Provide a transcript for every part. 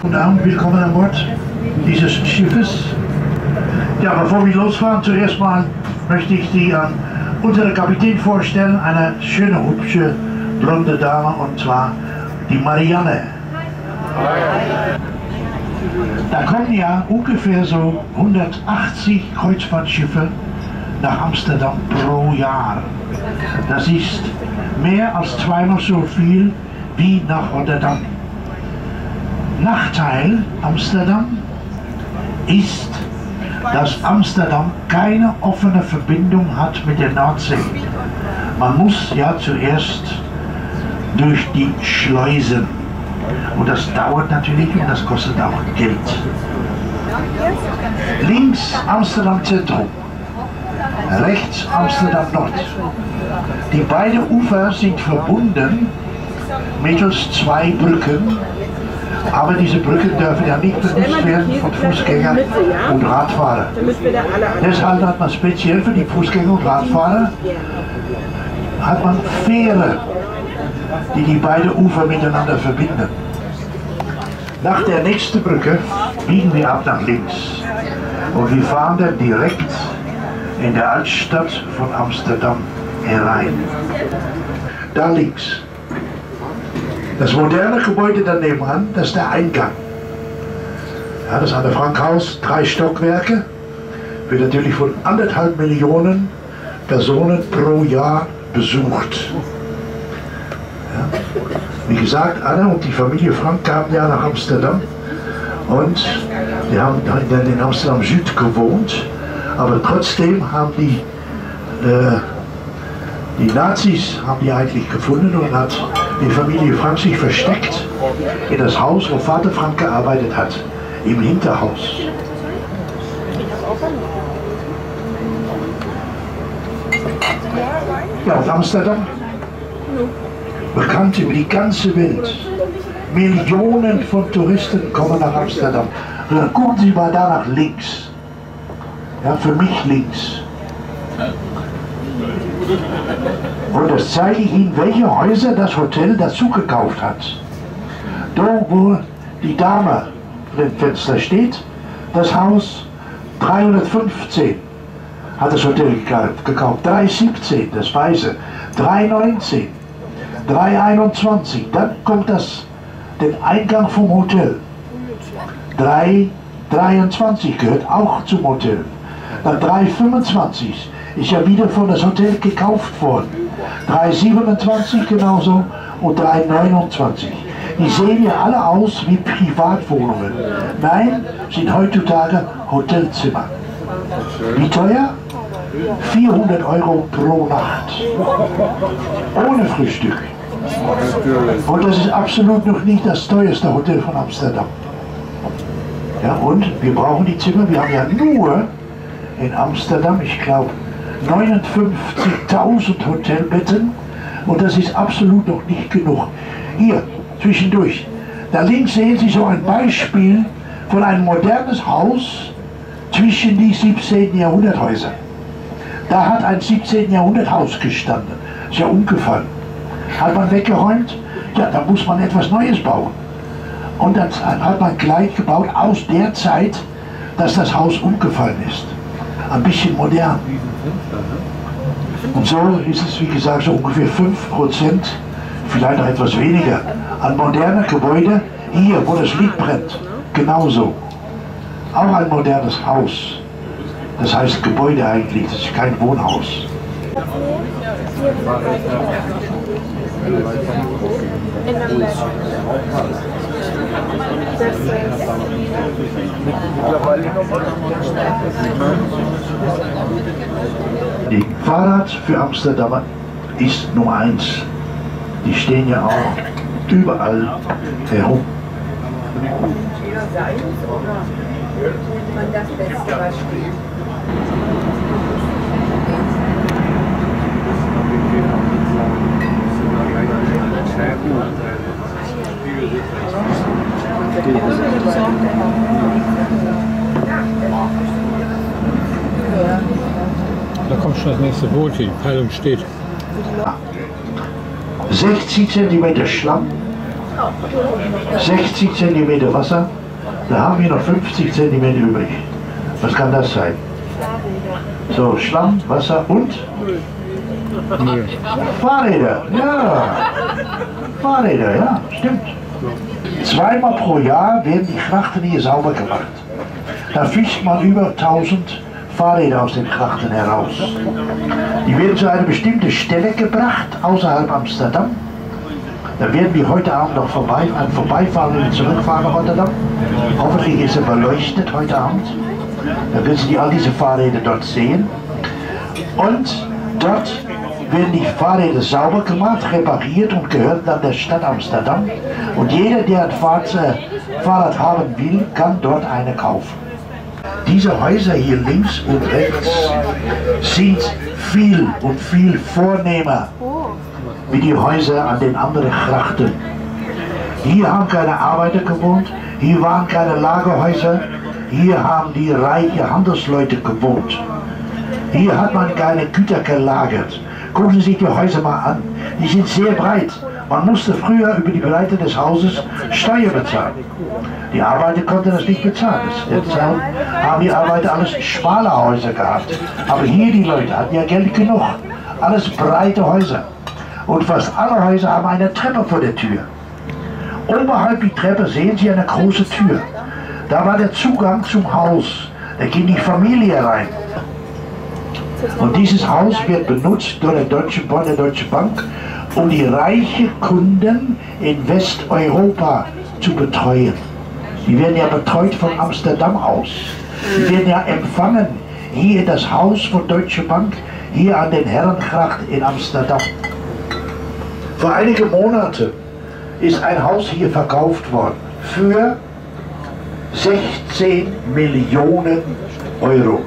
Guten Abend, willkommen an Bord dieses Schiffes. Ja, bevor wir losfahren, zuerst mal möchte ich Sie an unsere Kapitän vorstellen, eine schöne, hübsche, blonde Dame, und zwar die Marianne. Da kommen ja ungefähr so 180 Kreuzfahrtschiffe nach Amsterdam pro Jahr. Das ist mehr als zweimal so viel wie nach Rotterdam. Nachteil Amsterdam ist, dass Amsterdam keine offene Verbindung hat mit der Nordsee. Man muss ja zuerst durch die Schleusen. Und das dauert natürlich und das kostet auch Geld. Links Amsterdam Zentrum, rechts Amsterdam Nord. Die beiden Ufer sind verbunden mittels zwei Brücken, aber diese Brücken dürfen ja nicht benutzt werden von Fußgängern und Radfahrern. Deshalb hat man speziell für die Fußgänger und Radfahrer Fähren, die beiden Ufer miteinander verbinden. Nach der nächsten Brücke biegen wir ab nach links und wir fahren dann direkt in der Altstadt von Amsterdam herein. Da links. Das moderne Gebäude daneben an, das ist der Eingang. Ja, das Anne Frank Haus, 3 Stockwerke, wird natürlich von 1,5 Millionen Personen pro Jahr besucht. Ja. Wie gesagt, Anne und die Familie Frank kamen ja nach Amsterdam und die haben in Amsterdam Süd gewohnt, aber trotzdem haben die Nazis haben die eigentlich gefunden und hat die Familie Frank sich versteckt in das Haus, wo Vater Frank gearbeitet hat, im Hinterhaus. Ja, und Amsterdam, bekannt über die ganze Welt. Millionen von Touristen kommen nach Amsterdam. Dann gucken Sie mal da nach links. Ja, für mich links. Und das zeige ich Ihnen, welche Häuser das Hotel dazu gekauft hat. Da, wo die Dame vor dem Fenster steht, das Haus 315 hat das Hotel gekauft. 317, das Weiße, 319, 321, dann kommt den Eingang vom Hotel. 323 gehört auch zum Hotel. Dann 325 ist ja wieder von das Hotel gekauft worden. 327 genauso und 329. Die sehen ja alle aus wie Privatwohnungen. Nein, sind heutzutage Hotelzimmer. Wie teuer? 400 € pro Nacht. Ohne Frühstück. Und das ist absolut noch nicht das teuerste Hotel von Amsterdam. Ja, und wir brauchen die Zimmer, wir haben ja nur in Amsterdam, ich glaube, 59.000 Hotelbetten und das ist absolut noch nicht genug. Hier, zwischendurch, da links sehen Sie so ein Beispiel von einem modernes Haus zwischen die 17. Jahrhunderthäuser. Da hat ein 17. Jahrhundert Haus gestanden, ist ja umgefallen. Hat man weggeräumt, ja, da muss man etwas Neues bauen. Und dann hat man gleich gebaut aus der Zeit, dass das Haus umgefallen ist. Ein bisschen modern. Und so ist es, wie gesagt, so ungefähr 5%, vielleicht noch etwas weniger, an modernen Gebäuden, hier, wo das Licht brennt, genauso. Auch ein modernes Haus. Das heißt Gebäude eigentlich, das ist kein Wohnhaus. Die Fahrrad für Amsterdamer ist Nummer 1. Die stehen ja auch überall herum. Da kommt schon das nächste Boot, die Peilung steht. 60 cm Schlamm 60 cm Wasser, da haben wir noch 50 cm übrig. Was kann das sein? So, Schlamm, Wasser und? Fahrräder, ja. Fahrräder, ja, stimmt. Zweimal pro Jahr werden die Grachten hier sauber gemacht. Da fischt man über 1000 Fahrräder aus den Grachten heraus. Die werden zu einer bestimmten Stelle gebracht, außerhalb Amsterdam. Da werden wir heute Abend noch vorbeifahren und zurückfahren nach Rotterdam. Hoffentlich ist er beleuchtet heute Abend. Dann können Sie all diese Fahrräder dort sehen. Und dort werden die Fahrräder sauber gemacht, repariert und gehören dann der Stadt Amsterdam. Und jeder, der ein Fahrrad haben will, kann dort eine kaufen. Diese Häuser hier links und rechts sind viel und viel vornehmer wie die Häuser an den anderen Grachten. Hier haben keine Arbeiter gewohnt, hier waren keine Lagerhäuser, hier haben die reichen Handelsleute gewohnt. Hier hat man keine Güter gelagert. Gucken Sie sich die Häuser mal an, die sind sehr breit. Man musste früher über die Breite des Hauses Steuer bezahlen. Die Arbeiter konnten das nicht bezahlen. Deshalb haben die Arbeiter alles schmale Häuser gehabt. Aber hier die Leute hatten ja Geld genug. Alles breite Häuser. Und fast alle Häuser haben eine Treppe vor der Tür. Oberhalb die Treppe sehen Sie eine große Tür. Da war der Zugang zum Haus. Da ging die Familie rein. Und dieses Haus wird benutzt durch die Deutsche Bank, um die reichen Kunden in Westeuropa zu betreuen. Die werden ja betreut von Amsterdam aus. Die werden ja empfangen hier in das Haus von Deutsche Bank, hier an den Herrengracht in Amsterdam. Vor einigen Monaten ist ein Haus hier verkauft worden für 16 Millionen Euros.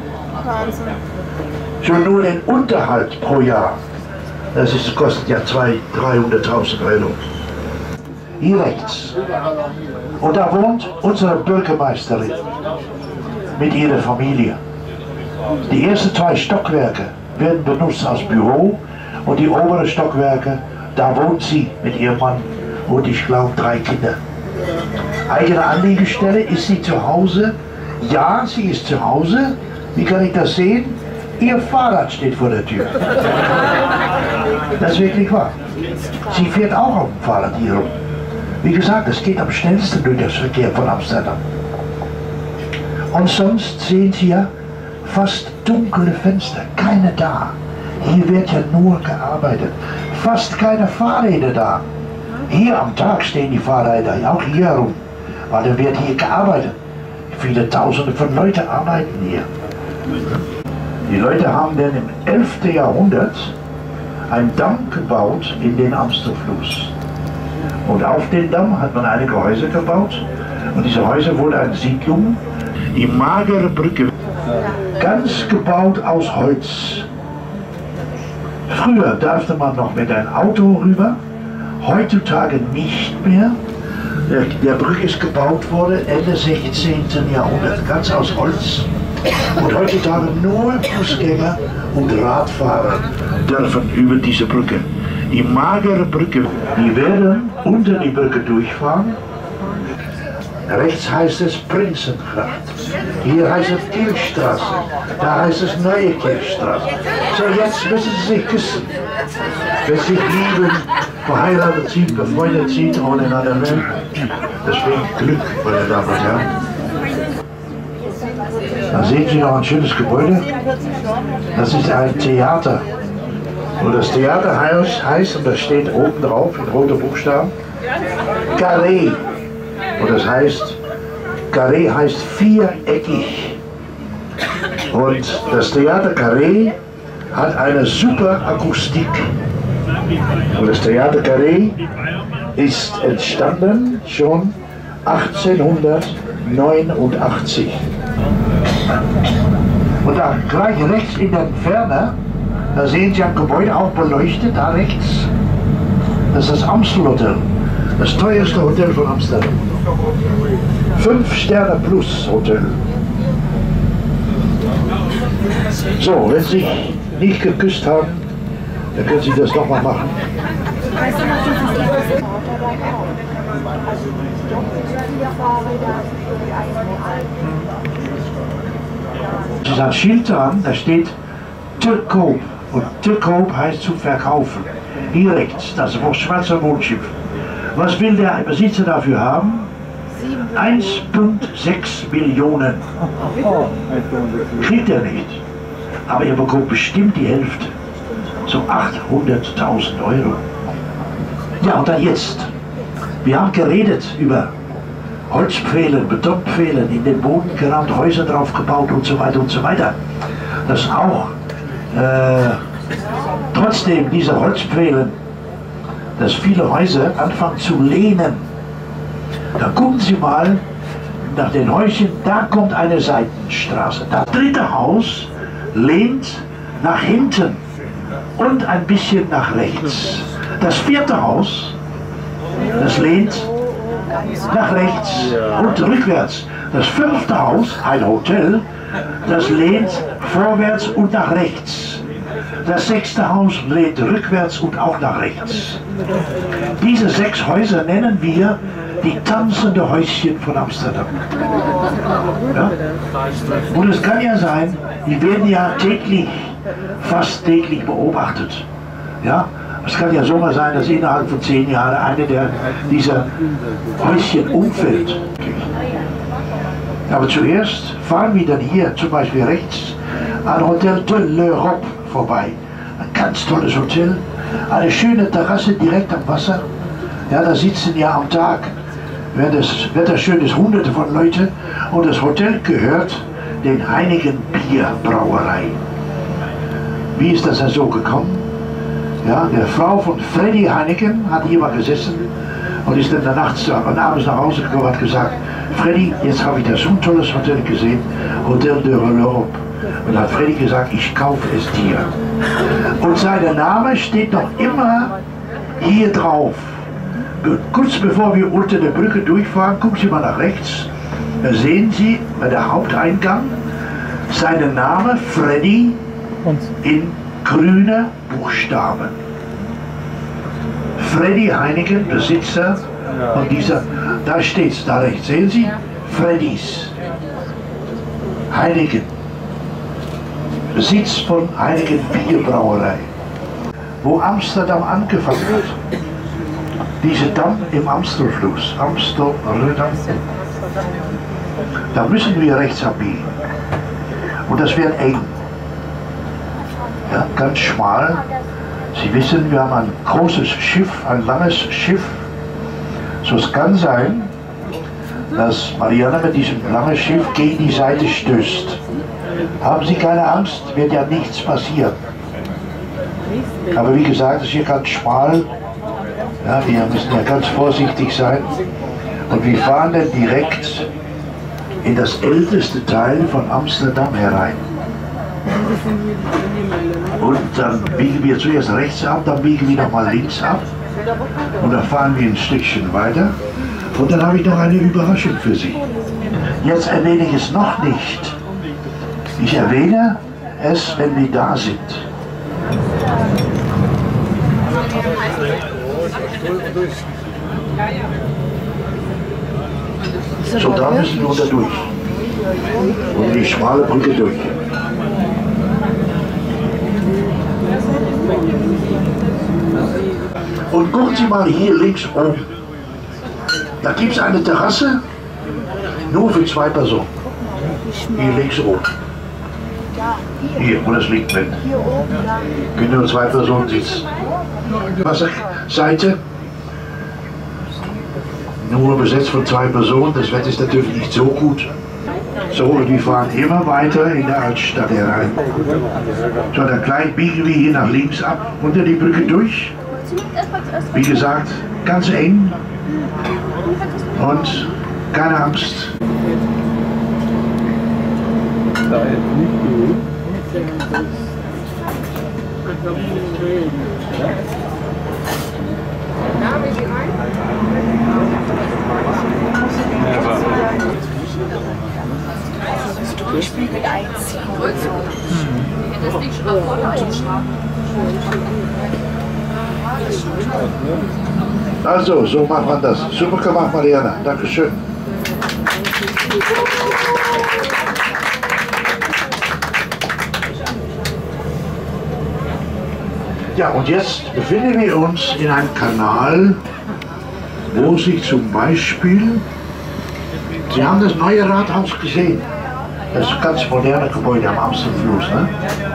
Schon nur den Unterhalt pro Jahr. Das kostet ja 200.000, 300.000 Euro. Hier rechts. Und da wohnt unsere Bürgermeisterin mit ihrer Familie. Die ersten 2 Stockwerke werden benutzt als Büro und die oberen Stockwerke, da wohnt sie mit ihrem Mann und ich glaube 3 Kinder. Eigene Anliegestelle, ist sie zu Hause? Ja, sie ist zu Hause. Wie kann ich das sehen? Ihr Fahrrad steht vor der Tür. Das ist wirklich wahr. Sie fährt auch auf dem Fahrrad hier rum. Wie gesagt, es geht am schnellsten durch das Verkehr von Amsterdam. Und sonst sehen Sie ja fast dunkle Fenster, keine da. Hier wird ja nur gearbeitet. Fast keine Fahrräder da. Hier am Tag stehen die Fahrräder, auch hier herum. Weil dann wird hier gearbeitet. Viele Tausende von Leuten arbeiten hier. Die Leute haben dann im 11. Jahrhundert einen Damm gebaut in den Amstelfluss. Und auf den Damm hat man einige Häuser gebaut. Und diese Häuser wurden eine Siedlung. Die magere Brücke, ganz gebaut aus Holz. Früher durfte man noch mit einem Auto rüber, heutzutage nicht mehr. Der Brücke ist gebaut worden Ende 16. Jahrhundert, ganz aus Holz. Und heutzutage nur Fußgänger und Radfahrer dürfen über diese Brücke. Die magere Brücke, die werden unter die Brücke durchfahren. Rechts heißt es Prinzengracht. Hier heißt es Kirchstraße. Da heißt es Neue Kirchstraße. So, jetzt müssen Sie sich küssen. Wenn Sie sich lieben, verheiratet sind, befreundet sind oder in einer Welt. Das bringt Glück, meine Damen und Herren. Da sehen Sie noch ein schönes Gebäude. Das ist ein Theater. Und das Theater heißt, und das steht oben drauf in roten Buchstaben, Carré. Und das heißt, Carré heißt viereckig. Und das Theater Carré hat eine super Akustik. Und das Theater Carré ist entstanden schon 1889. Und da gleich rechts in der Ferne, da sehen Sie ein Gebäude auch beleuchtet, da rechts. Das ist das Amstelhotel, das teuerste Hotel von Amsterdam. 5 Sterne plus Hotel. So, wenn Sie nicht geküsst haben, dann können Sie das nochmal machen. Es ist ein Schild dran, da steht Te-Koop. Und Te-Koop heißt zu verkaufen. Hier rechts, das schwarze Wohnschiff. Was will der Besitzer dafür haben? 1,6 Millionen. Kriegt er nicht. Aber er bekommt bestimmt die Hälfte. So 800.000 Euro. Ja, und dann jetzt. Wir haben geredet über Holzpfählen, Betonpfählen, in den Boden gerammt, Häuser drauf gebaut und so weiter und so weiter. Dass auch trotzdem diese Holzpfählen, dass viele Häuser anfangen zu lehnen. Dann gucken Sie mal nach den Häuschen, da kommt eine Seitenstraße. Das dritte Haus lehnt nach hinten und ein bisschen nach rechts. Das vierte Haus, das lehnt nach rechts und rückwärts. Das fünfte Haus, ein Hotel, das lehnt vorwärts und nach rechts. Das sechste Haus lehnt rückwärts und auch nach rechts. Diese 6 Häuser nennen wir die tanzende Häuschen von Amsterdam. Ja? Und es kann ja sein, die werden ja täglich, fast täglich beobachtet. Ja? Es kann ja so mal sein, dass innerhalb von 10 Jahren eine dieser Häuschen umfällt. Aber zuerst fahren wir dann hier zum Beispiel rechts an Hotel de l'Europe vorbei. Ein ganz tolles Hotel, eine schöne Terrasse direkt am Wasser. Ja, da sitzen ja am Tag, wenn das Wetter schön ist, Hunderte von Leuten. Und das Hotel gehört den Heineken Bierbrauerei. Wie ist das denn so gekommen? Ja, der Frau von Freddy Heineken hat hier mal gesessen und ist dann abends nach Hause gekommen und hat gesagt, Freddy, jetzt habe ich da so ein tolles Hotel gesehen, Hotel de l'Europe. Und dann hat Freddy gesagt, ich kaufe es dir. Und sein Name steht noch immer hier drauf. Kurz bevor wir unter der Brücke durchfahren, gucken Sie mal nach rechts. Da sehen Sie bei der Haupteingang seinen Namen Freddy in grüne Buchstaben. Freddy Heineken, Besitzer von dieser, da steht es, da rechts, sehen Sie? Freddys Heineken, Besitz von Heineken Bierbrauerei. Wo Amsterdam angefangen hat, diese Damm im Amstelfluss, Amsterdam, da müssen wir rechts abbiegen. Und das wird eng. Ja, ganz schmal. Sie wissen, wir haben ein großes Schiff, ein langes Schiff. So, es kann sein, dass Marianne mit diesem langen Schiff gegen die Seite stößt. Haben Sie keine Angst, wird ja nichts passieren. Aber wie gesagt, es ist hier ganz schmal. Ja, wir müssen ja ganz vorsichtig sein. Und wir fahren dann direkt in das älteste Teil von Amsterdam herein. Und dann biegen wir zuerst rechts ab, dann biegen wir nochmal links ab. Und dann fahren wir ein Stückchen weiter. Und dann habe ich noch eine Überraschung für Sie. Jetzt erwähne ich es noch nicht. Ich erwähne es, wenn wir da sind. So, da müssen wir unter durch. Und die schmale Brücke durch. Und gucken Sie mal hier links oben. Da gibt es eine Terrasse, nur für 2 Personen. Hier links oben. Hier, wo das liegt drin. Können nur 2 Personen sitzen. Wasserseite. Nur besetzt von 2 Personen. Das Wetter ist natürlich nicht so gut. So, und wir fahren immer weiter in der Altstadt herein. So, dann gleich biegen wir hier nach links ab, unter die Brücke durch. Wie gesagt, ganz eng. Und keine Angst. Durchspiegel einziehen. Das liegt schon auf Also, so macht man das. Super gemacht, Mariana. Dankeschön. Ja, und jetzt befinden wir uns in einem Kanal, wo sich zum Beispiel, Sie haben das neue Rathaus gesehen, das ganz moderne Gebäude am Amstelfluss. Ne?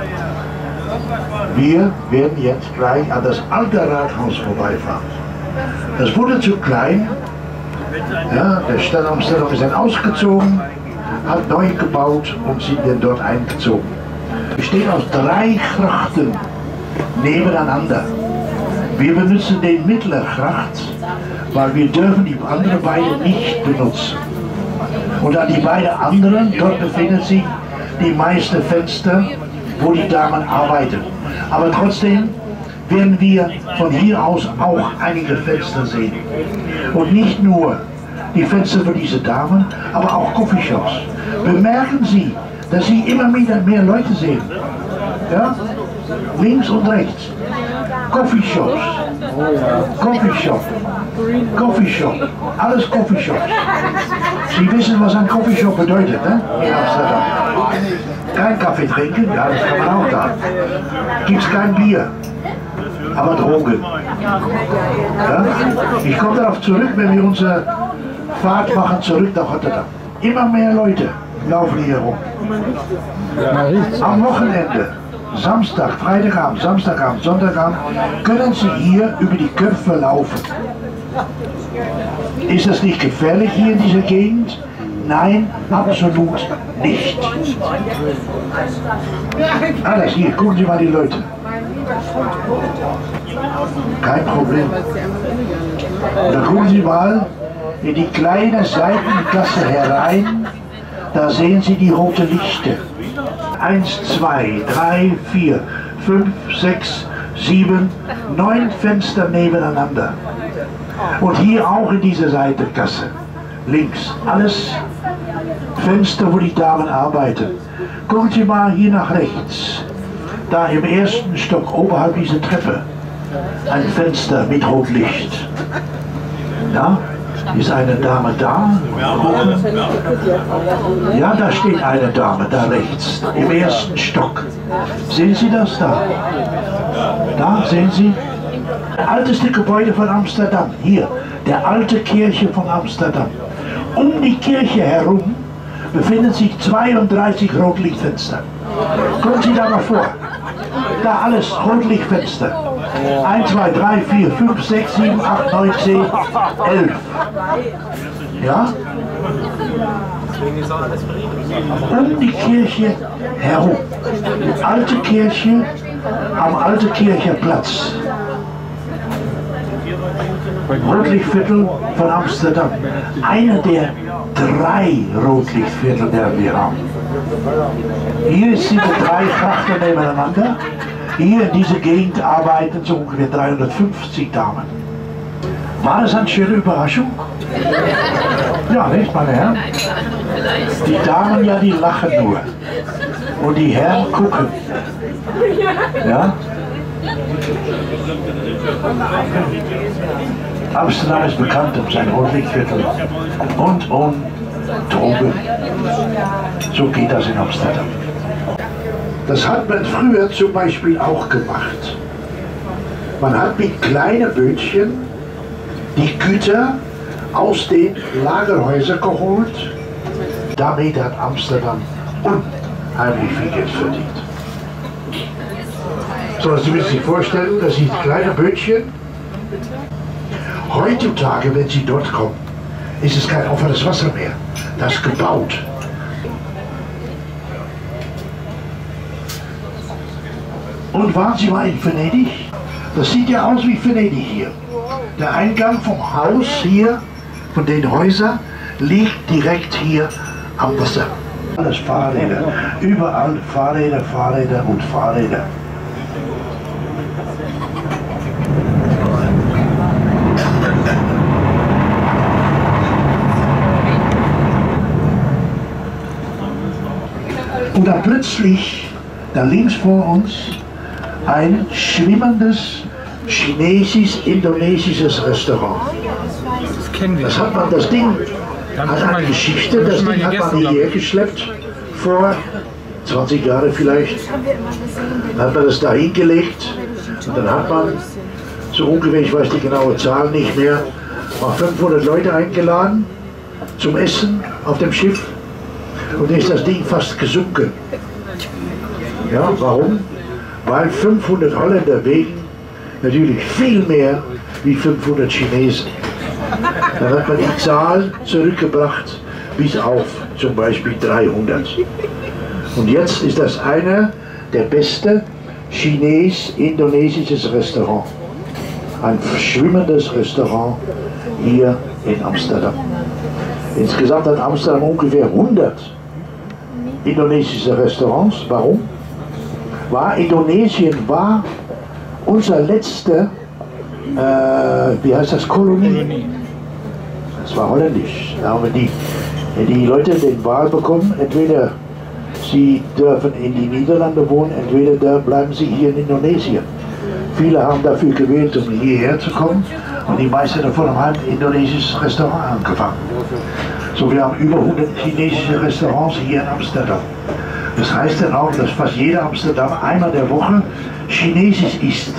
Wir werden jetzt gleich an das alte Rathaus vorbeifahren. Das wurde zu klein, ja, der Stadt Amsterdam ist dann ausgezogen, hat neu gebaut und sind dann dort eingezogen. Wir stehen aus 3 Grachten nebeneinander. Wir benutzen den Mittlergracht, weil wir dürfen die anderen beiden nicht benutzen. Und an die beiden anderen, dort befinden sich die meisten Fenster, wo die Damen arbeiten. Aber trotzdem werden wir von hier aus auch einige Fenster sehen. Und nicht nur die Fenster für diese Damen, aber auch Coffeeshops. Bemerken Sie, dass Sie immer mehr Leute sehen. Ja? Links und rechts. Coffeeshops. Coffeeshop. Coffeeshop. Alles Coffeeshops. Sie wissen, was ein Coffeeshop bedeutet, ne? In Amsterdam. Kein Kaffee trinken, ja, das kann man auch da. Gibt es kein Bier, aber Drogen. Ja? Ich komme darauf zurück, wenn wir unsere Fahrt machen, zurück nach Rotterdam. Immer mehr Leute laufen hier rum. Am Wochenende, Samstag, Freitagabend, Samstagabend, Sonntagabend, können Sie hier über die Köpfe laufen. Ist das nicht gefährlich hier in dieser Gegend? Nein, absolut nicht. Alles hier, gucken Sie mal die Leute. Kein Problem. Da gucken Sie mal in die kleine Seitengasse herein, da sehen Sie die roten Lichter. 1, 2, 3, 4, 5, 6, 7, 9 Fenster nebeneinander. Und hier auch in dieser Seitengasse. Links, alles Fenster, wo die Damen arbeiten. Gucken Sie mal hier nach rechts. Da im ersten Stock, oberhalb dieser Treppe, ein Fenster mit Rotlicht. Ja, ist eine Dame da? Ja, da steht eine Dame, da rechts, im ersten Stock. Sehen Sie das da? Da, sehen Sie? Das älteste Gebäude von Amsterdam, hier, der alte Kirche von Amsterdam. Um die Kirche herum befinden sich 32 Rotlichtfenster. Kommen Sie da mal vor. Da alles Rotlichtfenster. 1, 2, 3, 4, 5, 6, 7, 8, 9, 10, 11. Ja? Um die Kirche herum. Alte Kirche am Alte Kircher Platz. Rotlichtviertel von Amsterdam. Einer der 3 Rotlichtviertel, der wir haben. Hier sind die 3 Grachten nebeneinander. Hier in dieser Gegend arbeiten so ungefähr 350 Damen. War das eine schöne Überraschung? Ja, nicht, meine Herren? Die Damen, ja, die lachen nur. Und die Herren gucken. Ja? Amsterdam ist bekannt um sein Rotlichtviertel und um Drogen. So geht das in Amsterdam. Das hat man früher zum Beispiel auch gemacht. Man hat mit kleinen Bötchen die Güter aus den Lagerhäusern geholt. Damit hat Amsterdam unheimlich viel Geld verdient. So, Sie müssen sich vorstellen, das sind kleine Bötchen. Heutzutage, wenn Sie dort kommen, ist es kein offenes Wasser mehr. Das ist gebaut. Und waren Sie mal in Venedig? Das sieht ja aus wie Venedig hier. Der Eingang vom Haus hier, von den Häusern, liegt direkt hier am Wasser. Alles Fahrräder, überall Fahrräder, Fahrräder und Fahrräder. Und dann plötzlich, da links vor uns, ein schwimmendes chinesisch-indonesisches Restaurant. Das kennen wir. Das Ding hat eine Geschichte, das Ding hat man hierher geschleppt, vor 20 Jahren vielleicht. Dann hat man das da hingelegt und dann hat man so ungefähr, ich weiß die genaue Zahl nicht mehr, mal 500 Leute eingeladen zum Essen auf dem Schiff und dann ist das Ding fast gesunken. Ja, warum? Weil 500 Holländer wegen natürlich viel mehr wie 500 Chinesen. Dann hat man die Zahl zurückgebracht bis auf zum Beispiel 300. Und jetzt ist das einer der besten chinesisch-indonesisches Restaurant. Ein verschwimmendes Restaurant hier in Amsterdam. Insgesamt hat Amsterdam ungefähr 100 indonesische Restaurants. Warum? Indonesien war unser letzte, wie heißt das, Kolonie. Das war holländisch. Da haben die Leute den Wahl bekommen, entweder sie dürfen in die Niederlande wohnen, entweder da bleiben sie hier in Indonesien. Viele haben dafür gewählt, um hierher zu kommen und die meisten davon haben ein indonesisches Restaurant angefangen. So, wir haben über 100 chinesische Restaurants hier in Amsterdam. Das heißt dann auch, dass fast jeder Amsterdam einmal der Woche chinesisch isst.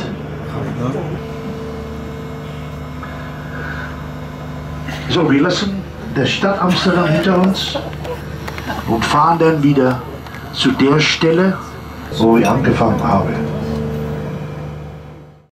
So, wir lassen die Stadt Amsterdam hinter uns und fahren dann wieder zu der Stelle, wo wir angefangen haben.